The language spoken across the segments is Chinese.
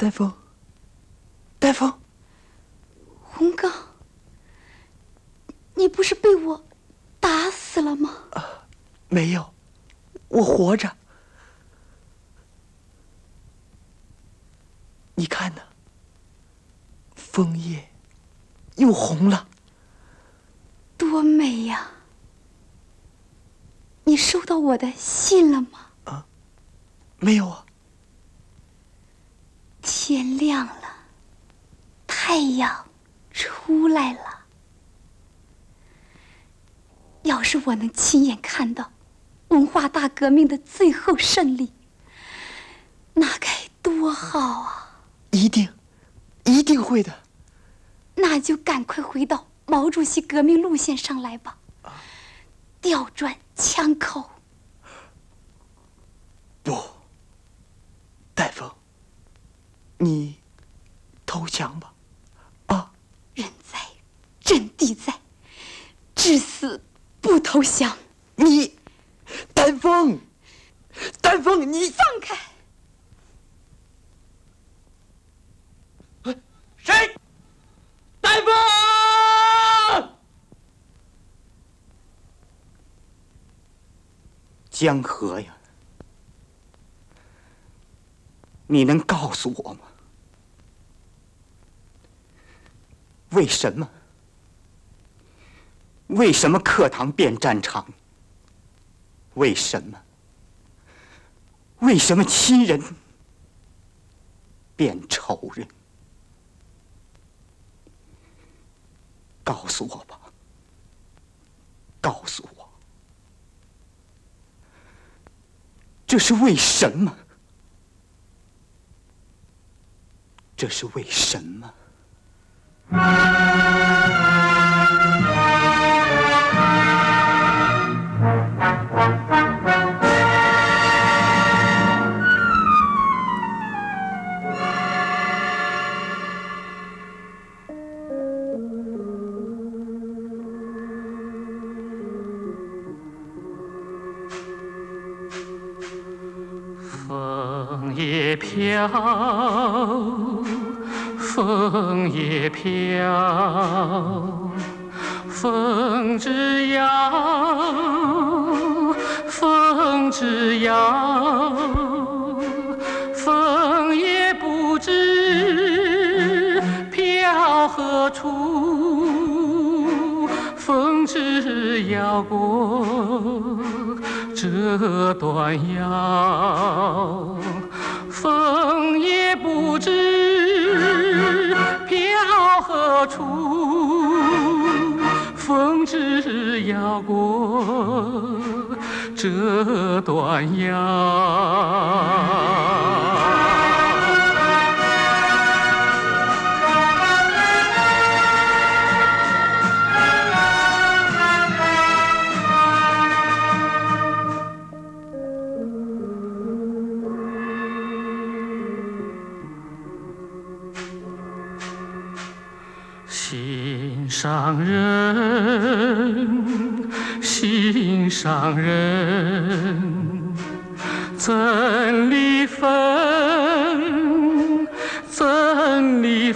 丹凤，丹凤， 洪刚，你不是被我打死了吗？ 没有，我活着。你看呢，枫叶又红了， 多美呀！你收到我的信了吗？ 没有啊。 天亮了，太阳出来了。要是我能亲眼看到文化大革命的最后胜利，那该多好啊！ 一定会的。 那就赶快回到毛主席革命路线上来吧，调转枪口。 不，戴峰，你投降吧。 人在，阵地在，至死不投降。 你，丹凤，丹凤，你放开！ 谁？丹凤！ 江河呀，你能告诉我吗？为什么？为什么课堂变战场？为什么？为什么亲人变仇人？告诉我吧，告诉我，这是为什么？这是为什么？ 风也飘，风也飘，风之摇，风之摇，风也不知飘何处，风只摇过这段腰，风也不知飘何处，风只摇过这段腰。心上人，心上人，怎离分？怎离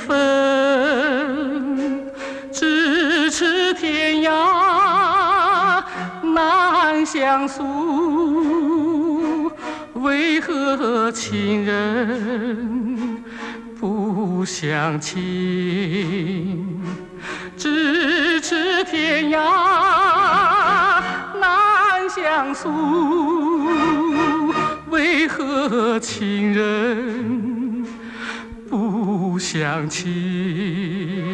分？咫尺天涯难相诉，为何情人不相亲？咫尺天涯难相诉，为何情人不相亲？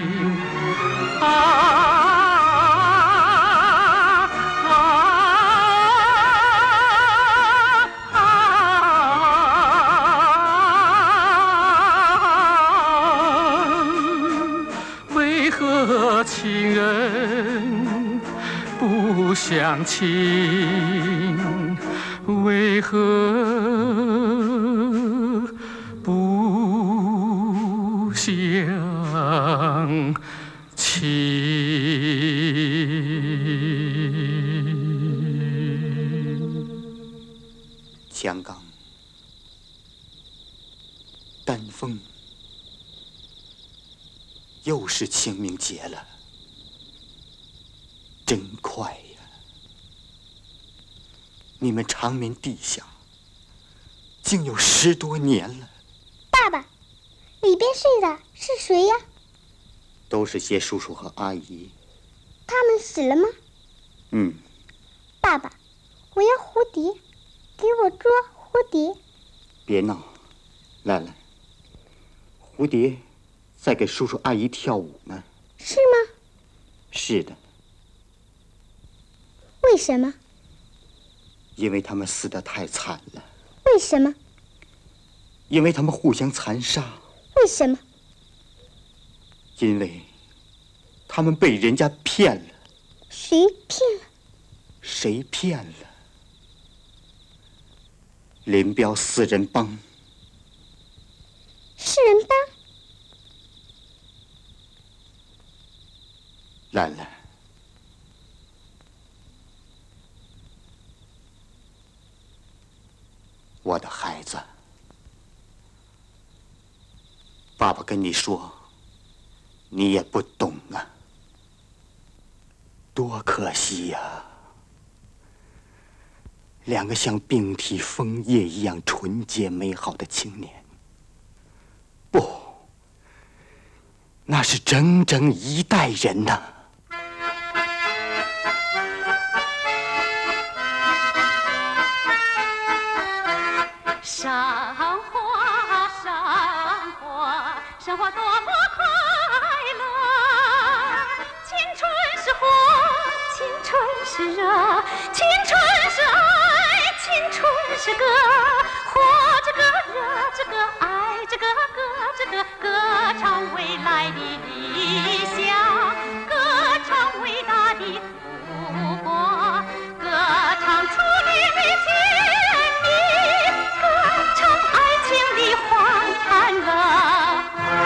情人不相亲，为何不相亲？ 江刚、丹枫、 又是清明节了，真快呀！你们长眠地下，竟有10多年了。 爸爸，里边睡的是谁呀？ 都是些叔叔和阿姨。 他们死了吗？ 嗯。 爸爸，我要蝴蝶，给我捉蝴蝶。 别闹，来来，蝴蝶在给叔叔阿姨跳舞呢。 是吗？ 是的。 为什么？ 因为他们死得太惨了。 为什么？ 因为他们互相残杀。 为什么？ 因为他们被人家骗了。 谁骗了？ 谁骗了？林彪4人帮。 4人帮？ 兰兰，我的孩子，爸爸跟你说，你也不懂啊，多可惜呀！2个像并蒂枫叶一样纯洁美好的青年，不，那是整整1代人呐！ 赏花，赏花，赏花多么快乐！青春是火，青春是热，青春是爱，青春是歌。活着歌，热着歌，爱着歌，歌着歌，歌唱未来的理想，歌唱伟大的祖国，歌唱初恋的甜蜜，歌唱爱情的欢乐。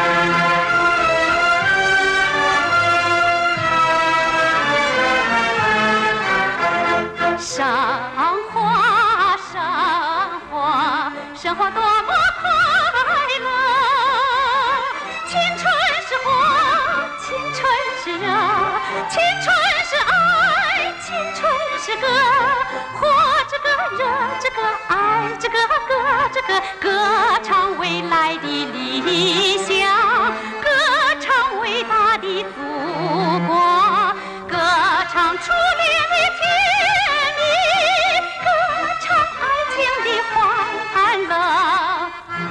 赏花，赏花，赏花多么快乐！青春是火，青春是热，青春是爱，青春是歌。活着歌，热着歌，爱着歌，歌着歌，歌唱未来的理想，歌唱伟大的祖国，歌唱初恋的甜蜜，歌唱爱情的欢乐。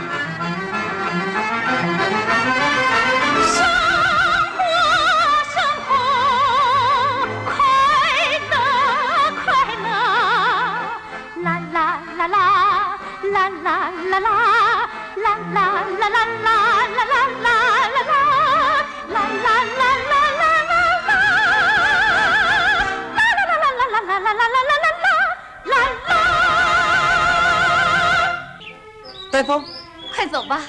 生活，生活，快乐，快乐，啦啦啦啦，啦啦啦啦，啦啦啦啦啦啦啦啦啦啦，啦啦啦啦啦啦啦，啦啦啦啦啦啦啦啦啦啦啦。 呆风， 快走吧。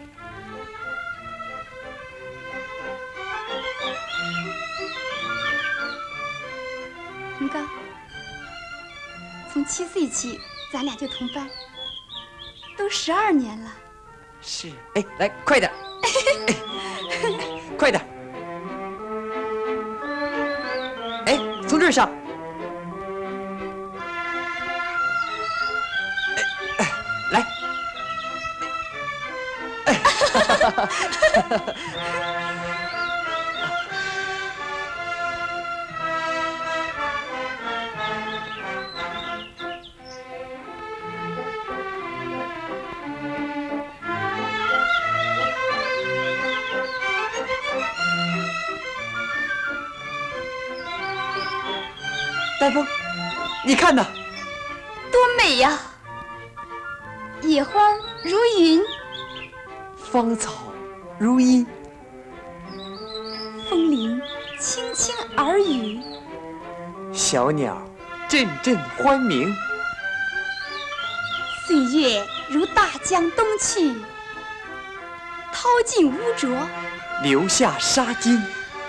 洪刚，从7岁起，咱俩就同班，都12年了。 是，哎，来，快点，快点，哎，从这儿上，来，呆风，你看呐， 多美呀！野花如云， 芳草如茵， 风铃轻轻耳语， 小鸟阵阵欢鸣。 岁月如大江东去，淘尽污浊， 留下纱巾。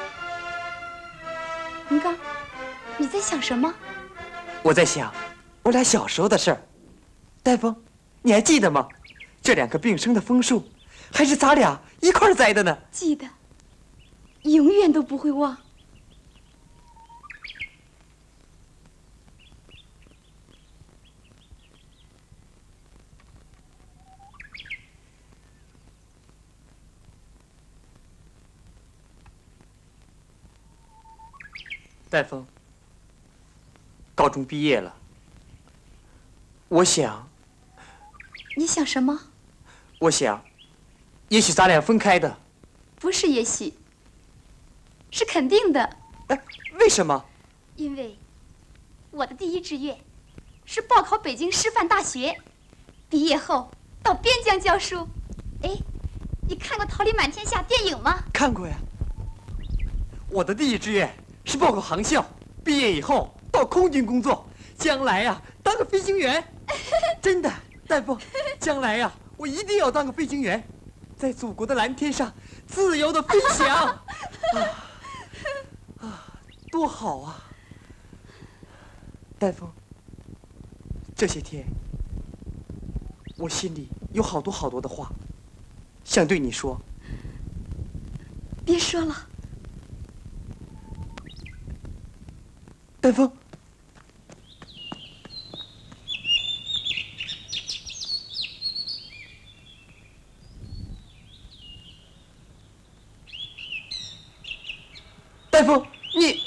洪刚，你在想什么？ 我在想，我俩小时候的事儿。呆风，你还记得吗？这2棵并生的枫树，还是咱俩一块儿栽的呢。 记得。 永远都不会忘。 戴峰，高中毕业了，我想， 你想什么？ 我想，也许咱俩分开的。 不是也许，是肯定的。 哎，为什么？ 因为我的第一志愿是报考北京师范大学，毕业后到边疆教书。哎，你看过《桃李满天下》电影吗？ 看过呀。我的第一志愿是报考航校，毕业以后到空军工作，将来呀当个飞行员。真的，戴峰，将来呀我一定要当个飞行员，在祖国的蓝天上自由的飞翔。多好啊！戴峰，这些天我心里有好多好多的话想对你说。 别说了。 戴峰，戴峰，你。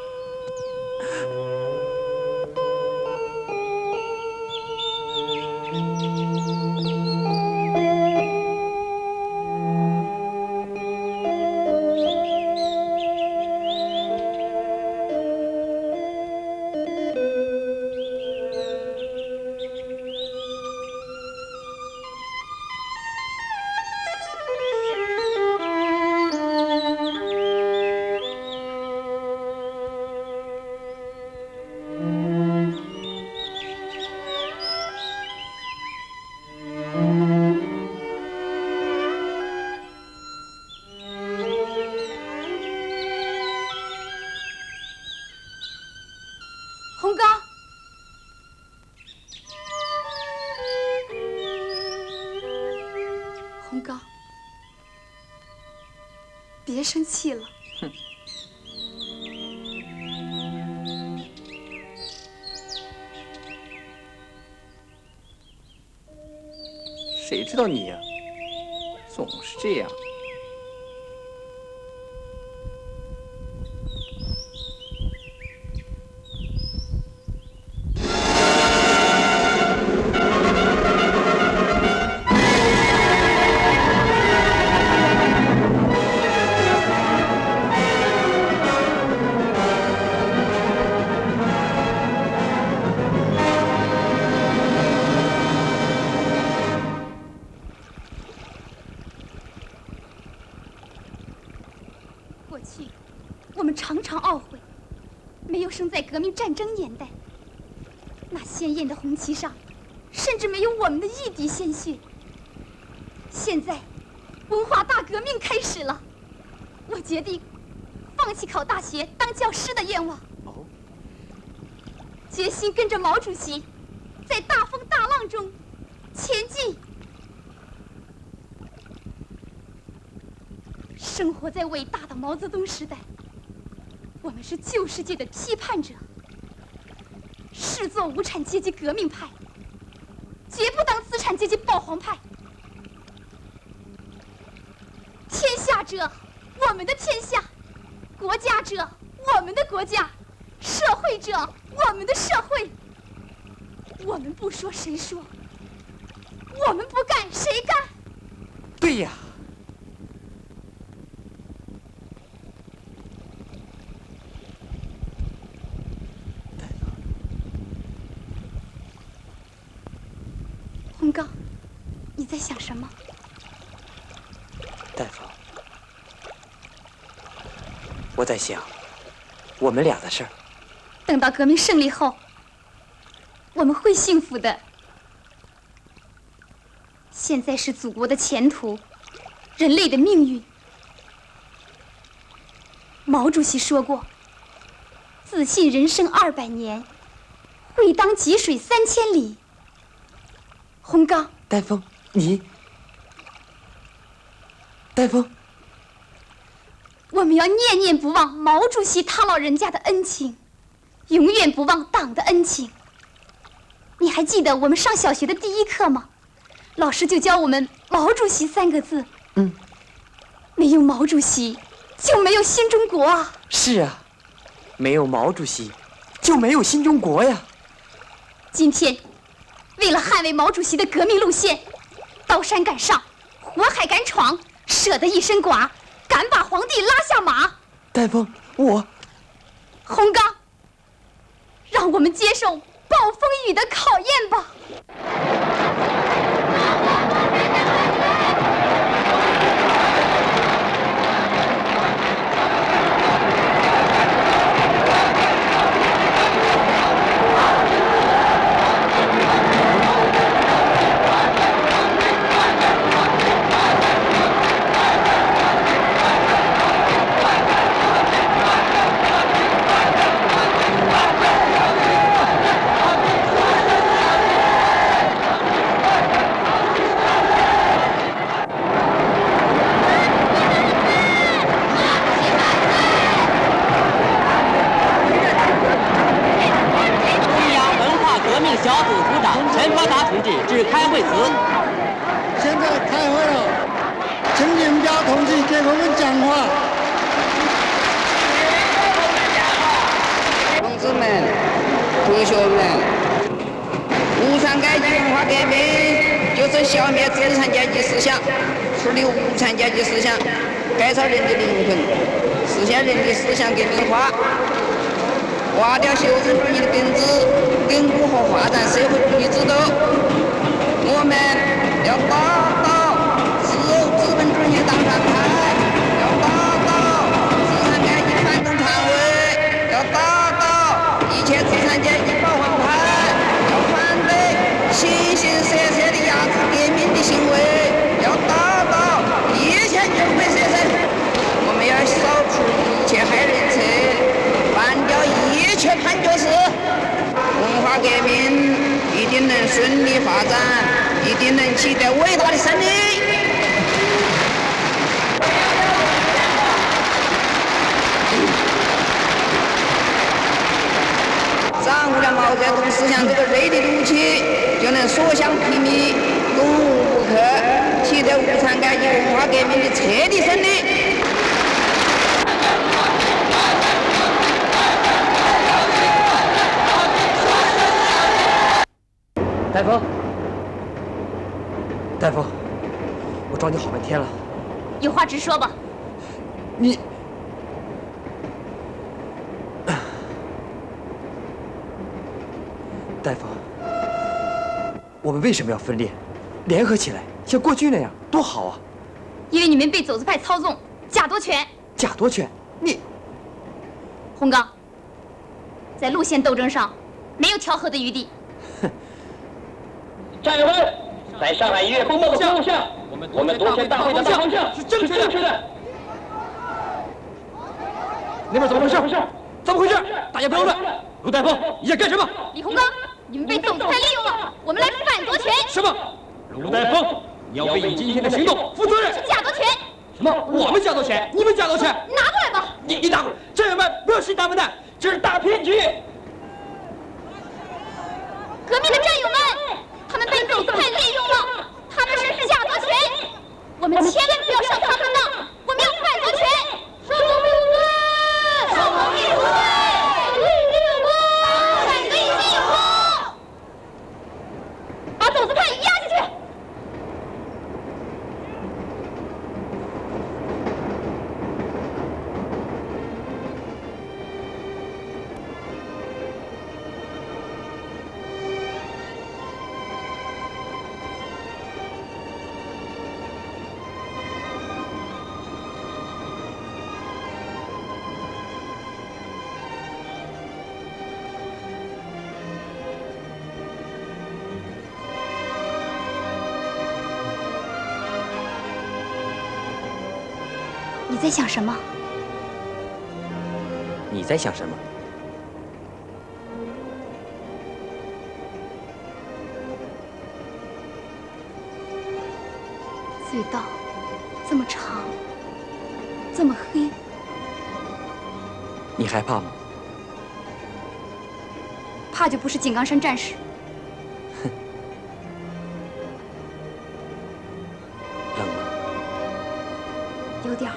洪刚，洪刚，别生气了。 谁知道你呀，总是这样。 过去，我们常常懊悔，没有生在革命战争年代。那鲜艳的红旗上，甚至没有我们的一滴鲜血。现在，文化大革命开始了，我决定放弃考大学当教师的愿望，决心跟着毛主席，在大风大浪中前进。生活在伟大的毛泽东时代，我们是旧世界的批判者，誓做无产阶级革命派，绝不当资产阶级保皇派。天下者，我们的天下；国家者，我们的国家；社会者，我们的社会。我们不说谁说，我们不干谁干。 对呀。 洪刚，你在想什么？ 戴峰，我在想我们俩的事儿。 等到革命胜利后，我们会幸福的。现在是祖国的前途，人类的命运。毛主席说过：“自信人生200年，会当积水3000里。”洪刚， 戴峰，你，戴峰， 我们们要念念不忘毛主席他老人家的恩情，永远不忘党的恩情。你还记得我们上小学的第1课吗？老师就教我们毛主席3个字。没有毛主席，就没有新中国啊！ 是啊，没有毛主席，就没有新中国呀。 今天，为了捍卫毛主席的革命路线，刀山敢上，火海敢闯，舍得一身剐，敢把皇帝拉下马。 戴峰，我洪刚，让我们接受暴风雨的考验吧。 致开会词。 现在开会了，请你们家同志给我们讲话。 同志们、同学们，无产阶级文化革命就是消灭资产阶级思想，树立无产阶级思想，改造人的灵魂，实现人的思想革命化，挖掉修正主义的根子，巩固和发展社会主义制度。我们要打倒资本主义党产派，要打倒资产阶级反动常委，要打倒一切资产阶级保皇派，要反对形形色色的压制革命的行为，要打倒一切牛鬼蛇神。我们要扫除一切害人策，办掉一切叛教事。文化革命一定能顺利发展，一定能取得伟大的胜利。掌握了毛泽东思想这个锐利的武器，就能所向披靡，攻无不克，取得无产阶级文化革命的彻底胜利。 戴峰，戴峰，我找你好半天了。 有话直说吧。 你，戴峰，我们为什么要分裂？联合起来，像过去那样，多好啊！ 因为你们被走资派操纵，假夺权。 假夺权？你， 洪刚，在路线斗争上没有调和的余地。 战友们，在上海1月风暴的方向，我们夺权大会的大方向是正确的。 那边怎么回事？怎么回事？大家不要乱！卢大峰，你在干什么？ 李洪刚，你们被走资派利用了，我们来反夺权。 什么？卢大峰，你要为你今天的行动负责任。 是假夺权。 什么？我们假夺权？你们假夺权？ 拿过来吧。 你拿过来！战友们，不要信他们的，这是大骗局。 革命的战友们，他们被走资派利用了，他们是假夺权，我们千万不要上他们的当，我们要反夺权。上革命队，上革命队，反对进攻，把走资派压下去。你在想什么？ 你在想什么？ 隧道这么长，这么黑， 你害怕吗？ 怕就不是井冈山战士。 哼，冷吗？ 有点儿。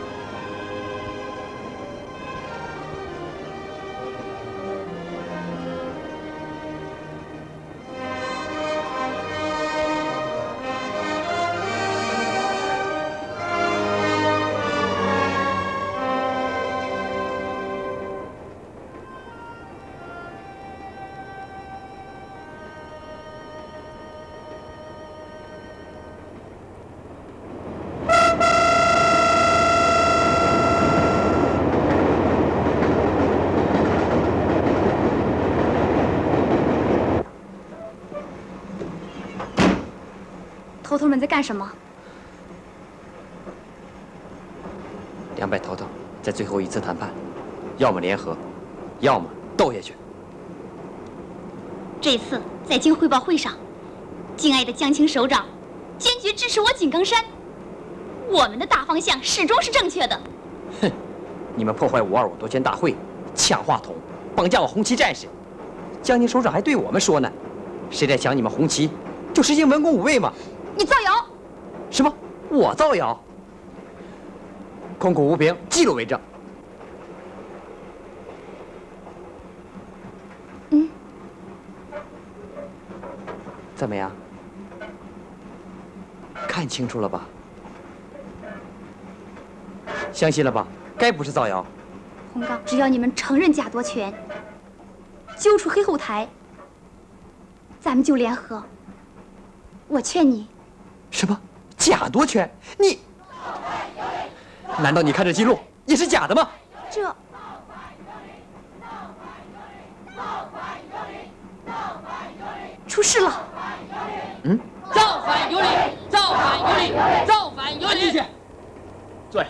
头头们在干什么 ？2败头头在最后一次谈判，要么联合，要么斗下去。 这次在京汇报会上，敬爱的江青首长坚决支持我井冈山，我们的大方向始终是正确的。 哼，你们破坏525夺权大会，抢话筒，绑架我红旗战士，江青首长还对我们说呢，谁在抢你们红旗，就实行文攻武卫嘛。 你造谣！ 什么？我造谣？空口无凭，记录为证。怎么样？看清楚了吧？相信了吧？该不是造谣。 洪刚，只要你们承认假夺权，揪出黑后台，咱们就联合。我劝你。 什么？假夺权？你？难道你看这记录也是假的吗？ 这。出事了。 造反有理，造反有理，造反有理。 对，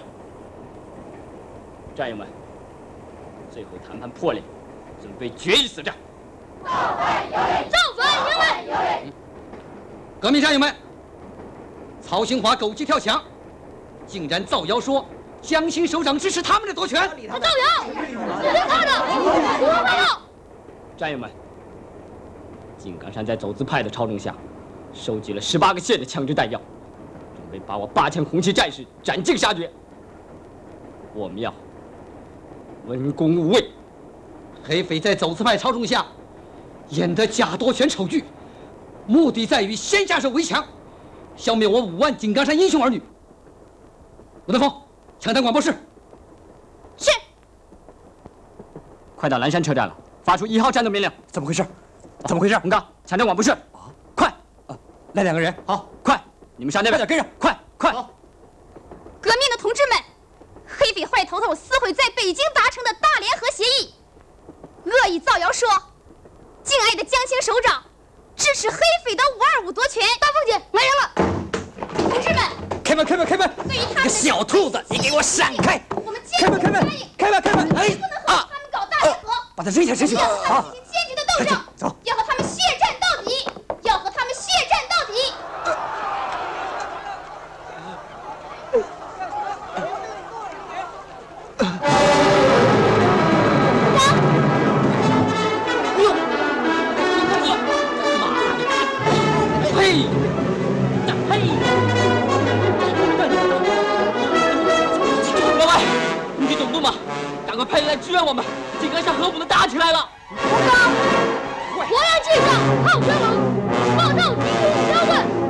战友们，最后谈判破裂，准备决一死战。 造反有理，造反有理。 革命战友们，曹兴华狗急跳墙，竟然造谣说江青首长支持他们的夺权。 他造谣，是他的，我没有。 战友们，井冈山在走资派的操纵下，收集了18个县的枪支弹药，准备把我8000红旗战士斩尽杀绝。我们要文攻武卫。 黑匪在走资派操纵下，演得假夺权丑剧，目的在于先下手为强，消灭我5万井冈山英雄儿女。吴德峰，抢谈广播室。 是。 快到蓝山车站了，发出1号战斗命令。 怎么回事？怎么回事？ 洪刚，抢谈广播室。快！ 来2个人。好， 快！你们上那边， 快点跟上，快！好。 革命的同志们，黑匪坏头头撕毁在北京达成的大联合协议，恶意造谣说，敬爱的江青首长支持黑匪的525夺权。大凤姐，来人了！同志们， 开门！ 对于他们个小兔子，你给我闪开！ 我们坚决不答应， 开门！ 不能和他们搞大联合， 把他扔下！ 要和他们进行坚决的斗争， 走， 要和他们血战到底，要和他们血战到底。 老外，你去总部吗？赶快派人来支援我们！井冈山核武都打起来了。 洪刚，我要记上号称王，报告军务交问。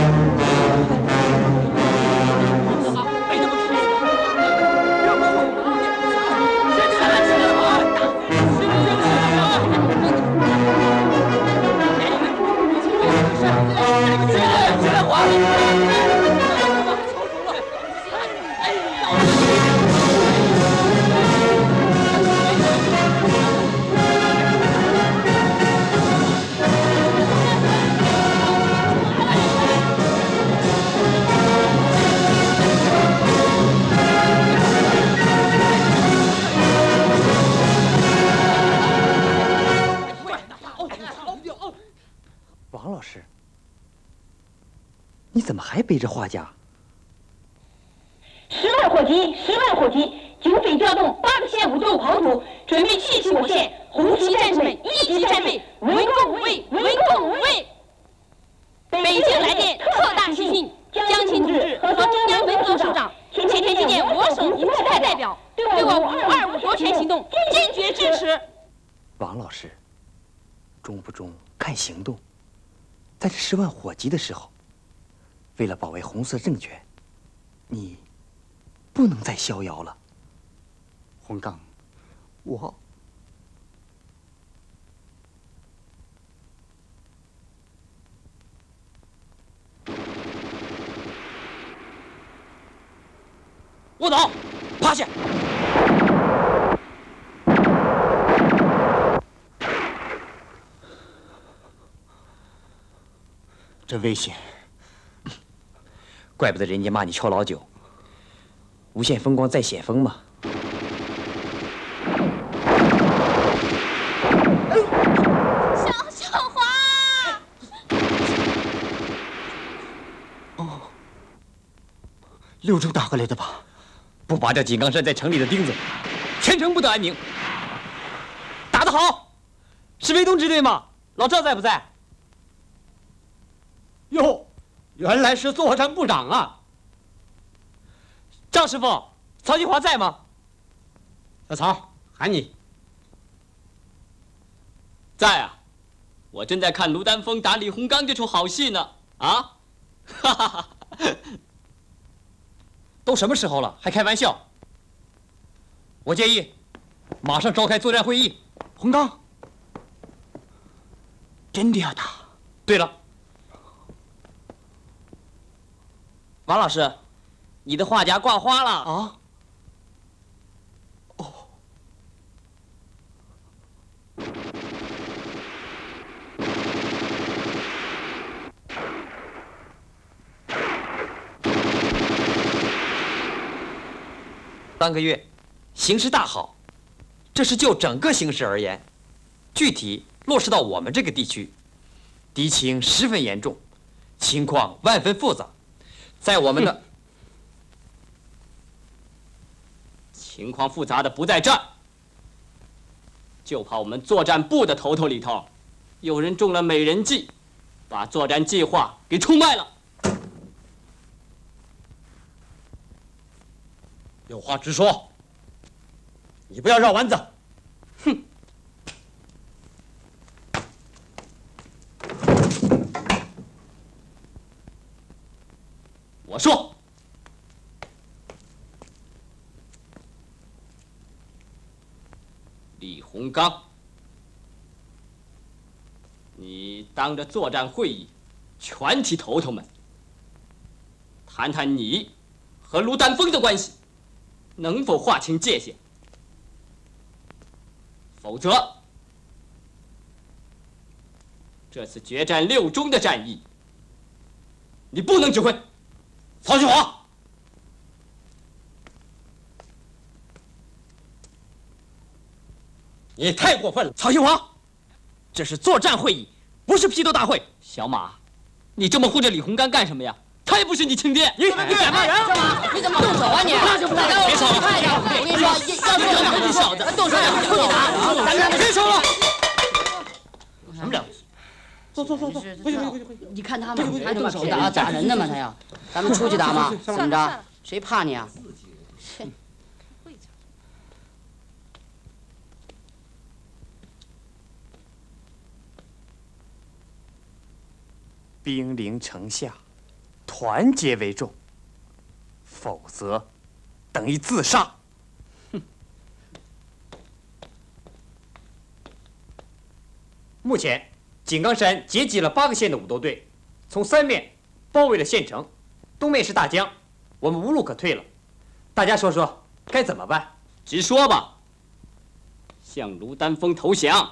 王老师，你怎么还背着画夹 10万火急，10万火急！ 警匪调动8个县5州跑土，准备气袭我县。红旗战士们一级战备，围攻无畏，围攻无畏。北京来电特大喜讯，江青同志和中央文革首长前天接见我省红旗派代表，对我525夺权行动坚决支持。 王老师，中不中看行动。在这10万火急的时候，为了保卫红色政权，你不能再逍遥了。 洪刚，我卧倒，趴下。 真危险！ 怪不得人家骂你臭老九。无限风光在险峰嘛。 小华。 哦，6州打过来的吧？ 不拔掉井冈山在城里的钉子，全城不得安宁。打得好，是卫东支队吗？老赵在不在？ 哟，原来是作战部长啊！ 赵师傅，曹金华在吗？ 小曹，喊你。 在啊，我正在看卢丹峰打李鸿刚这出好戏呢。啊，哈哈哈！ 都什么时候了，还开玩笑？我建议，马上召开作战会议。 洪刚，真的要打？ 对了。 王老师，你的画夹挂花了啊！哦， 3个月，形势大好，这是就整个形势而言。具体落实到我们这个地区，敌情十分严重，情况万分复杂。在我们的情况复杂的不在这儿，就怕我们作战部的头头里头，有人中了美人计，把作战计划给出卖了。 有话直说，你不要绕弯子。 哼！我说，李鸿刚，你当着作战会议，全体头头们谈谈你和卢丹峰的关系，能否划清界限？否则，这次决战6中的战役，你不能指挥。 曹金华，你太过分了！ 曹新华，这是作战会议，不是批斗大会。 小马，你这么护着李鸿刚干什么呀？他也不是你亲爹。 你敢骂人？ 你怎么动手啊你？那就不来了！ 别吵了！ 我跟你说，要是你小子动手了，我就打！ 别吵了！ 什么了？走，回去。 你看他们还动手打打人呢吗？他要，咱们出去打吗？怎么着？谁怕你啊？ 兵临城下，团结为重，否则等于自杀。目前，井冈山截击了8个县的武斗队，从3面包围了县城，东面是大江，我们无路可退了。大家说说该怎么办？ 直说吧，向卢丹峰投降。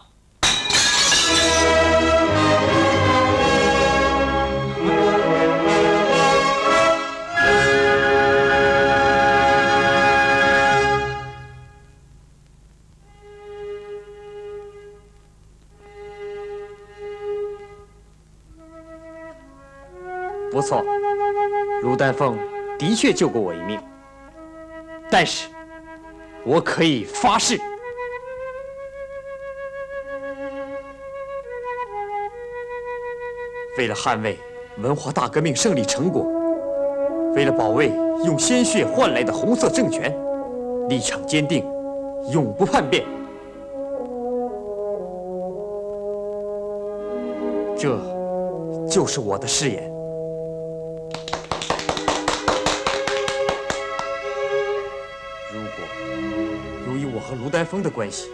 不错，卢丹峰的确救过我一命，但是我可以发誓，为了捍卫文化大革命胜利成果，为了保卫用鲜血换来的红色政权，立场坚定，永不叛变。这就是我的誓言。如果由于我和卢丹峰的关系，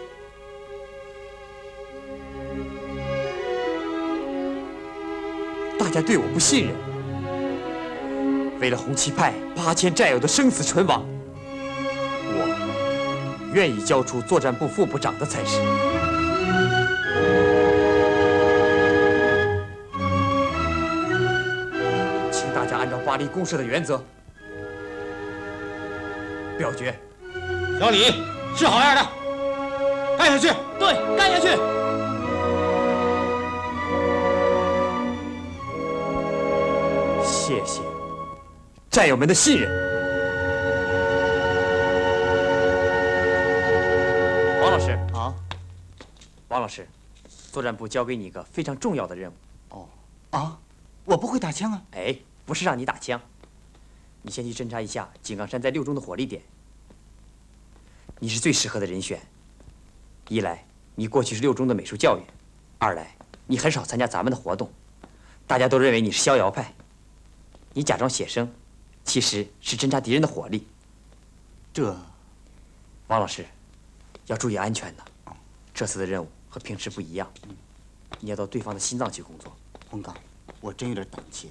大家对我不信任，为了红旗派8000战友的生死存亡，我愿意交出作战部副部长的差事。请大家按照巴黎公社的原则表决。 小李是好样的，干下去！ 对，干下去！ 谢谢战友们的信任。王老师啊，王老师，作战部交给你一个非常重要的任务。 哦啊，我不会打枪啊！ 哎，不是让你打枪，你先去侦察一下井冈山在6中的火力点。你是最适合的人选。一来，你过去是6中的美术教员；二来，你很少参加咱们的活动，大家都认为你是逍遥派。你假装写生，其实是侦察敌人的火力。 这， 王老师，要注意安全的。这次的任务和平时不一样，你要到对方的心脏去工作。 洪刚，我真有点胆怯。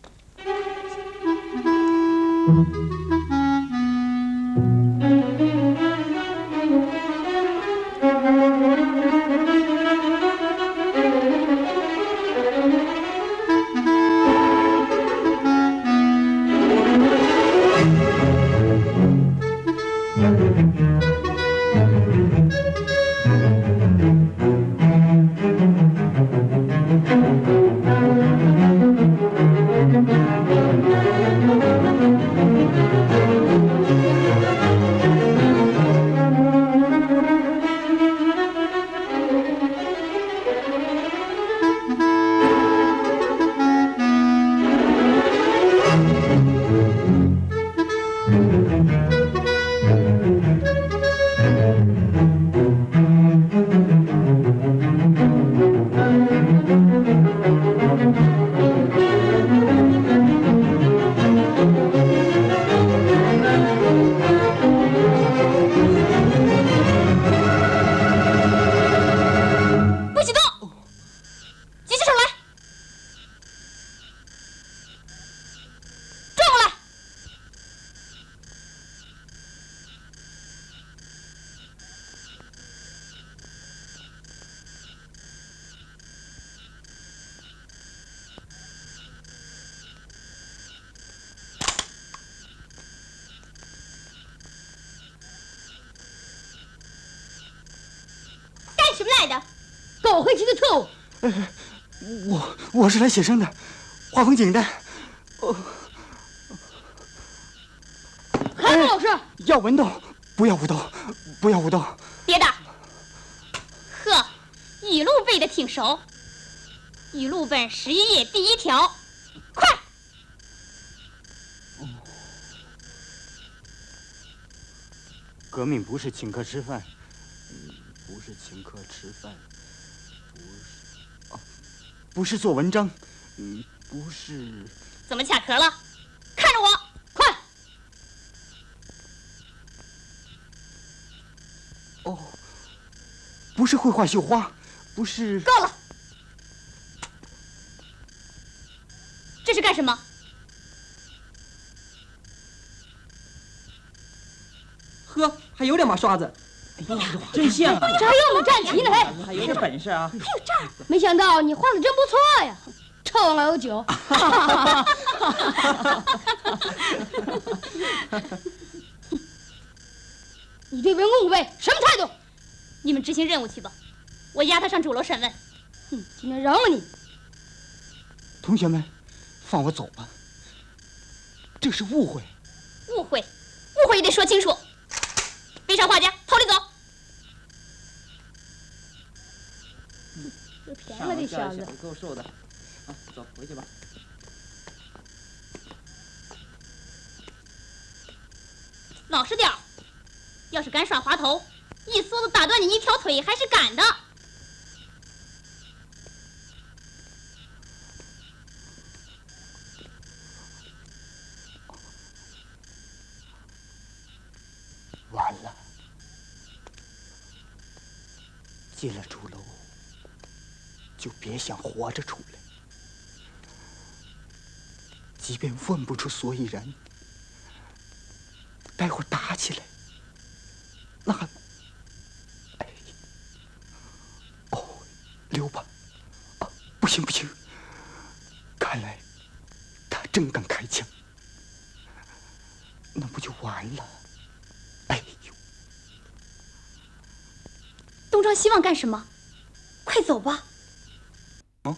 狗会骑的特务。 我是来写生的，画风简单。 韩老师， 要文斗，不要武斗，不要武斗。 别打。呵，语录背得挺熟。语录本11页第1条，快！ 革命不是请客吃饭，不是请客吃饭，不是做文章，不是。 怎么卡壳了？看着我，快！ 哦，不是绘画绣花，不是。 够了！这是干什么？ 呵，还有2把刷子，哎呀，真像啊！ 这还用得站起来？ 还有点本事啊！ 还有这儿，没想到你画的真不错呀！臭老九，你对文工五卫什么态度？ 你们执行任务去吧，我押他上主楼审问。 今天饶了你。 同学们，放我走吧。这是误会。 误会也得说清楚。 背上画家，头里走。 又骗了这小子。 够瘦的，啊，走回去吧。 老实点儿，要是敢耍滑头，一梭子打断你一条腿还是敢的。 完了，进了主楼，就别想活着出来。即便问不出所以然，待会儿打起来，那还……哎，哦，溜吧！啊，不行不行，看来他真敢开枪，那不就完了？哎呦！ 东张西望干什么？快走吧！ 嗯。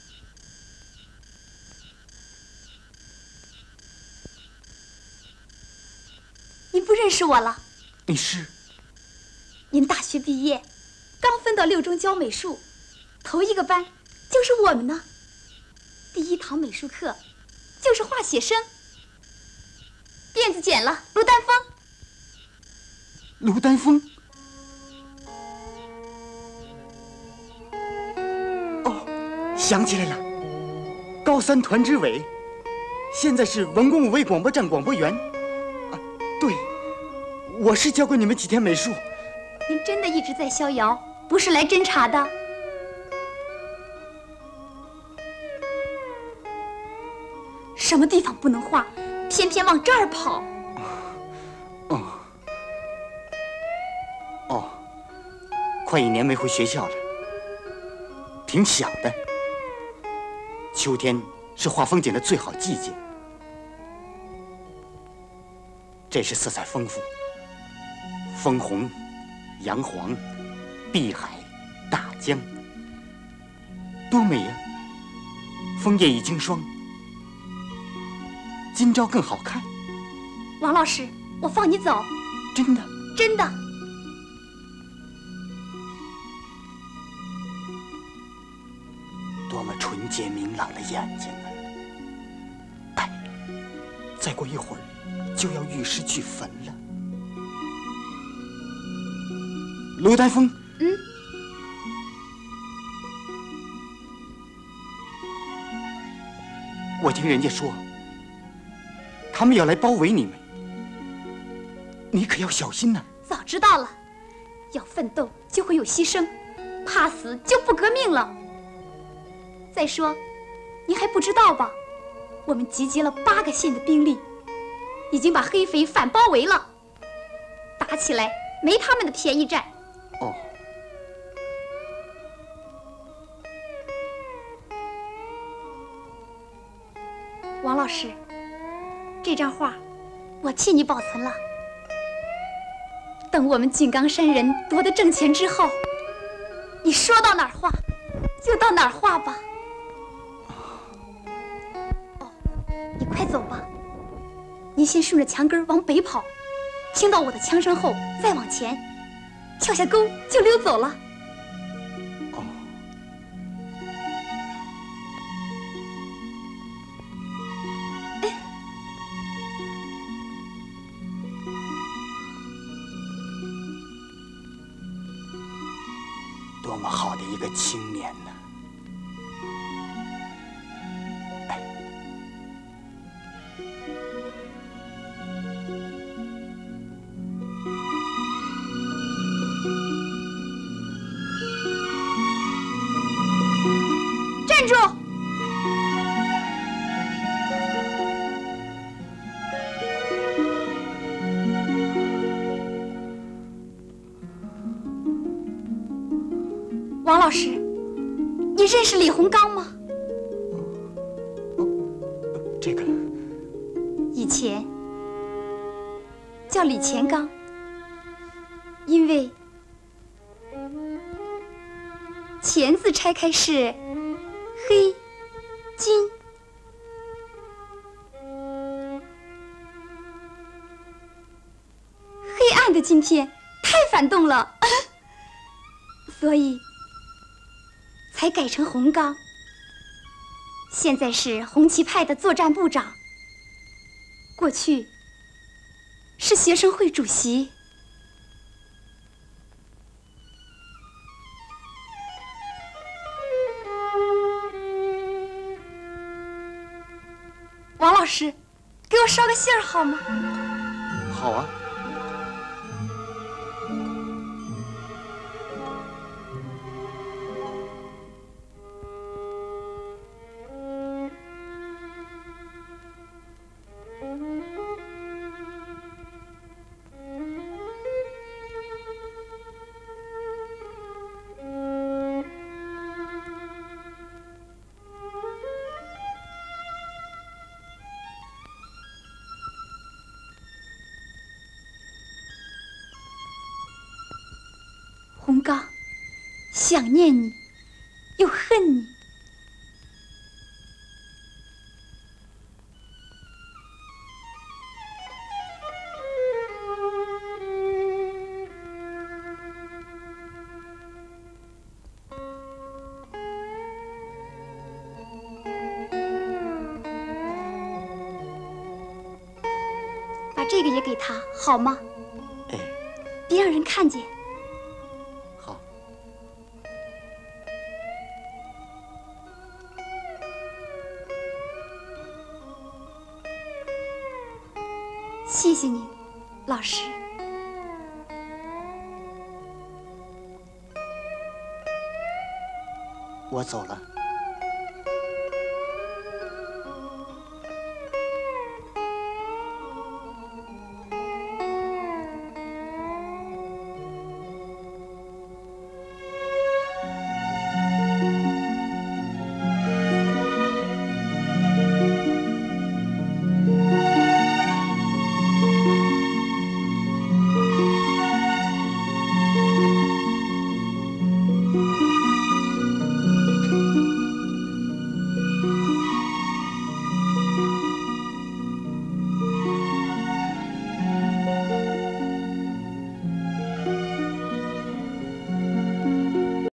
您不认识我了？ 你是？ 您大学毕业，刚分到6中教美术，头一个班就是我们呢。第1堂美术课就是画写生。辫子剪了，卢丹峰。 卢丹峰。哦，想起来了，高3团支委，现在是文工5卫广播站广播员。啊，对，我是教过你们几天美术。 您真的一直在逍遥，不是来侦查的？什么地方不能画，偏偏往这儿跑？ 哦，快1年没回学校了，挺想的。秋天是画风景的最好季节，这是色彩丰富，枫红、洋黄、碧海、大江，多美呀！枫叶已经霜，今朝更好看。 王老师，我放你走。 真的？ 真的。 多么纯洁明朗的眼睛啊！哎，再过一会儿就要玉石俱焚了。卢丹峰。 嗯。 我听人家说，他们要来包围你们，你可要小心呐。 早知道了，要奋斗就会有牺牲，怕死就不革命了。再说，你还不知道吧？我们集结了8个县的兵力，已经把黑匪反包围了，打起来没他们的便宜占。 哦。 王老师，这张画我替你保存了。等我们井冈山人夺得政权之后，你说到哪儿画，就到哪儿画吧。哦，你快走吧。您先顺着墙根往北跑，听到我的枪声后再往前，跳下沟就溜走了。 多么好的一个青年呢！ 站住！王老师，你认识李洪刚吗？ 这个以前叫李乾刚，因为钱字拆开是黑金，黑暗的今天太反动了，所以才改成洪刚。现在是红旗派的作战部长，过去是学生会主席。王老师，给我捎个信儿好吗？ 好啊。 洪刚，想念你，又恨你。把这个也给他，好吗？ 哎， 别让人看见。 好。 谢谢您，老师。 我走了。